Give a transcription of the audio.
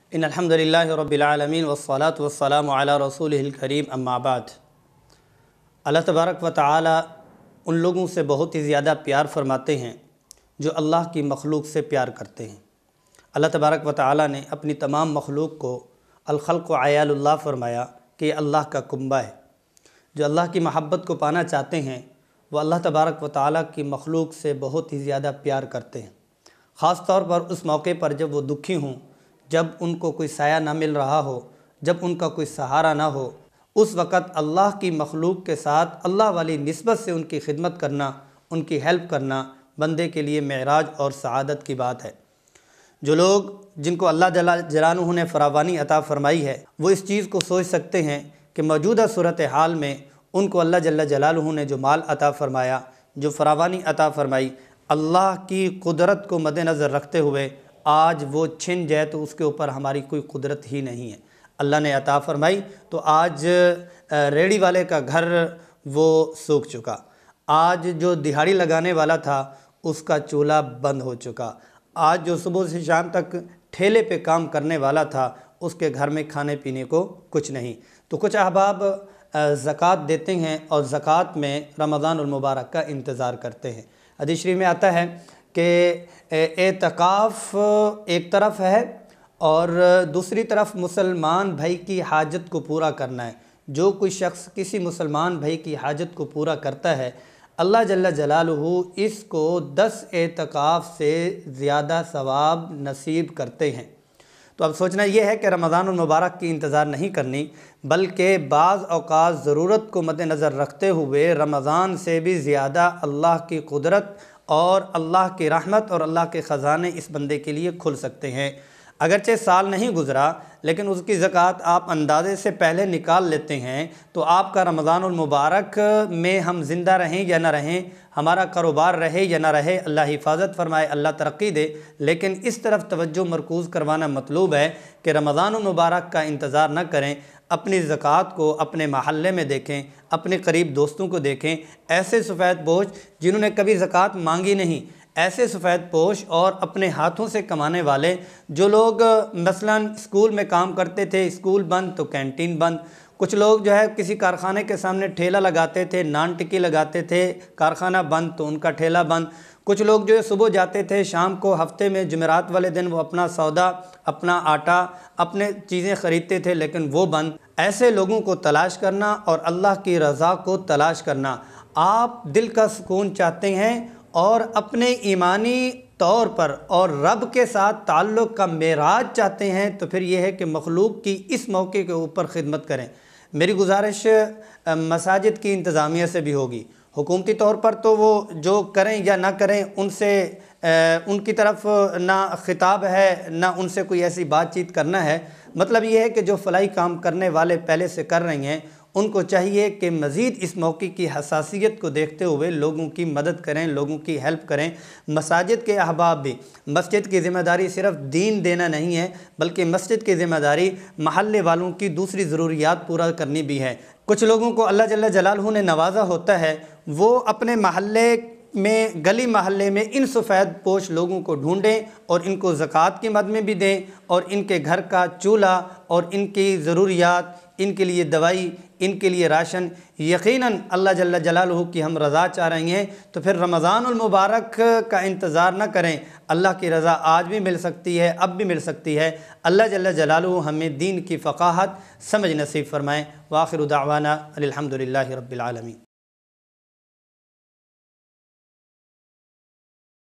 ان الحمد للہ رب العالمین والصلاة والسلام علی رسولہ الکریم اما بعد۔ اللہ تبارک و تعالی ان لوگوں سے بہت ہی زیادہ پیار فرماتے ہیں جو اللہ کی مخلوق سے پیار کرتے ہیں۔ اللہ تبارک و تعالی نے اپنی تمام مخلوق کو الخلق عیال اللہ فرمایا کہ یہ اللہ کا کنبہ ہے۔ جو اللہ کی محبت کو پانا چاہتے ہیں وہ اللہ تبارک و تعالی کی مخلوق سے بہت ہی زیادہ پیار کرتے ہیں، خاص طور پر اس موقع پر جب وہ دکھی ہوں، جب ان کو کوئی سایہ نہ مل رہا ہو، جب ان کا کوئی سہارا نہ ہو، اس وقت اللہ کی مخلوق کے ساتھ اللہ والی نسبت سے ان کی خدمت کرنا، ان کی ہیلپ کرنا بندے کے لیے معراج اور سعادت کی بات ہے۔ جو لوگ جن کو اللہ جل جلالہ نے فراوانی عطا فرمائی ہے وہ اس چیز کو سوچ سکتے ہیں کہ موجودہ صورتحال میں ان کو اللہ جل جلالہ نے جو مال عطا فرمایا، جو فراوانی عطا فرمائی، اللہ کی قدرت کو مد نظر رکھتے ہوئے آج وہ چھن جائے تو اس کے اوپر ہماری کوئی قدرت ہی نہیں ہے۔ اللہ نے عطا فرمائی تو آج ریڑھی والے کا گھر وہ سوکھ چکا، آج جو دہاڑی لگانے والا تھا اس کا چولہا بند ہو چکا، آج جو صبح سے شام تک ٹھیلے پہ کام کرنے والا تھا اس کے گھر میں کھانے پینے کو کچھ نہیں۔ تو کچھ احباب زکوٰۃ دیتے ہیں اور زکوٰۃ میں رمضان المبارک کا انتظار کرتے ہیں۔ حدیث شریف میں آتا ہے کہ اعتکاف ایک طرف ہے اور دوسری طرف مسلمان بھائی کی حاجت کو پورا کرنا ہے۔ جو کوئی شخص کسی مسلمان بھائی کی حاجت کو پورا کرتا ہے اللہ جل جلالہ اس کو 10 اعتکاف سے زیادہ ثواب نصیب کرتے ہیں۔ تو اب سوچنا یہ ہے کہ رمضان المبارک کی انتظار نہیں کرنی، بلکہ بعض اوقات ضرورت کو مد نظر رکھتے ہوئے رمضان سے بھی زیادہ اللہ کی قدرت اور اللہ کی رحمت اور اللہ کے خزانے اس بندے کے لیے کھل سکتے ہیں۔ اگرچہ سال نہیں گزرا لیکن اس کی زکوٰۃ آپ اندازے سے پہلے نکال لیتے ہیں تو آپ کا رمضان المبارک میں ہم زندہ رہیں یا نہ رہیں، ہمارا کاروبار رہے یا نہ رہے، اللہ حفاظت فرمائے، اللہ ترقی دے، لیکن اس طرف توجہ مرکوز کروانا مطلوب ہے کہ رمضان المبارک کا انتظار نہ کریں، اپنی زکوٰۃ کو اپنے محلے میں دیکھیں، اپنے قریب دوستوں کو دیکھیں، ایسے سفید پوش جنہوں نے کبھی زکوٰۃ مانگی نہیں، ایسے سفید پوش اور اپنے ہاتھوں سے کمانے والے جو لوگ مثلاً اسکول میں کام کرتے تھے، اسکول بند تو کینٹین بند، کچھ لوگ جو ہے کسی کارخانے کے سامنے ٹھیلا لگاتے تھے، نان ٹکی لگاتے تھے، کارخانہ بند تو ان کا ٹھیلا بند، کچھ لوگ جو ہے صبح جاتے تھے شام کو ہفتے میں جمعرات والے دن وہ اپنا سودا، اپنا آٹا، اپنے چیزیں خریدتے تھے لیکن وہ بند۔ ایسے لوگوں کو تلاش کرنا اور اللہ کی رضا کو تلاش کرنا۔ آپ دل کا سکون چاہتے ہیں اور اپنے ایمانی طور پر اور رب کے ساتھ تعلق کا معراج چاہتے ہیں تو پھر یہ ہے کہ مخلوق کی اس موقع کے اوپر خدمت کریں۔ میری گزارش مساجد کی انتظامیہ سے بھی ہوگی، حکومتی طور پر تو وہ جو کریں یا نہ کریں ان کی طرف نہ خطاب ہے نہ ان سے کوئی ایسی بات چیت کرنا ہے، مطلب یہ ہے کہ جو فلاحی کام کرنے والے پہلے سے کر رہی ہیں ان کو چاہیے کہ مزید اس موقع کی حساسیت کو دیکھتے ہوئے لوگوں کی مدد کریں، لوگوں کی ہیلپ کریں۔ مساجد کے احباب بھی، مسجد کی ذمہ داری صرف دین دینا نہیں ہے بلکہ مسجد کی ذمہ داری محلے والوں کی دوسری ضروریات پورا کرنی بھی ہے۔ کچھ لوگوں کو اللہ جل جلالہ نے نوازا ہوتا ہے، وہ اپنے محلے میں گلی محلے میں ان سفید پوش لوگوں کو ڈھونڈیں اور ان کو زکوٰۃ کی مد میں بھی دیں اور ان کے گھر کا چولہا اور ان کی ضروریات، ان کے لیے دوائی، ان کے لیے راشن، یقیناً اللہ جل جلالہ کی ہم رضا چاہ رہی ہیں تو پھر رمضان المبارک کا انتظار نہ کریں، اللہ کی رضا آج بھی مل سکتی ہے، اب بھی مل سکتی ہے۔ اللہ جل جلالہ ہمیں دین کی فقاہت سمجھ نصیب فرمائیں۔ وآخر دعوانا الحمد للہ رب العالمین۔